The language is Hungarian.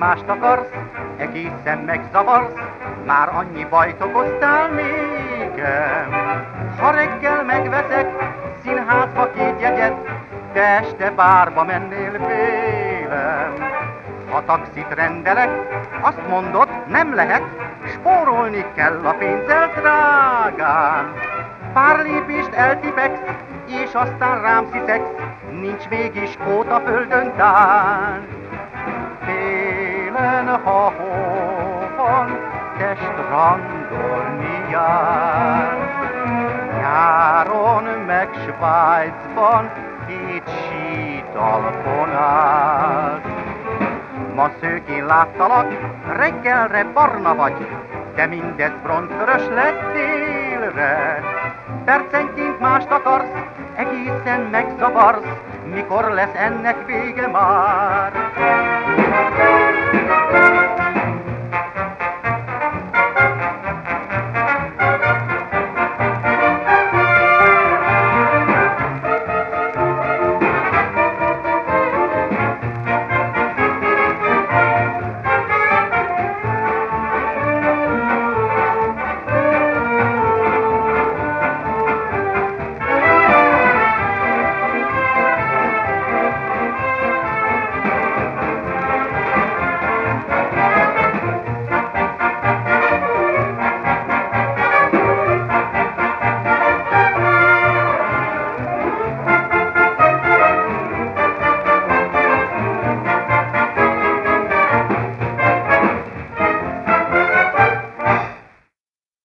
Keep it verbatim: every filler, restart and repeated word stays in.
mást akarsz, egészen megzavarsz, már annyi bajt okoztál nékem. Ha reggel megveszek színházba két jegyet, te este bárba mennél félem. Ha taxit rendelek, azt mondod, nem lehet, spórolni kell a pénzzel drágán. Pár lépést eltipegsz, és aztán rám sziszegsz, nincs mégis kót a földön tán. Télen, ha hóban te strandolni jársz, nyáron meg Svájcban két sítalpon állsz. Ma szőkén láttalak, reggelre barna vagy, de mindez bronzvörös lesz délre. Percenként mást akarsz, egészen megzavarsz, mikor lesz ennek vége már.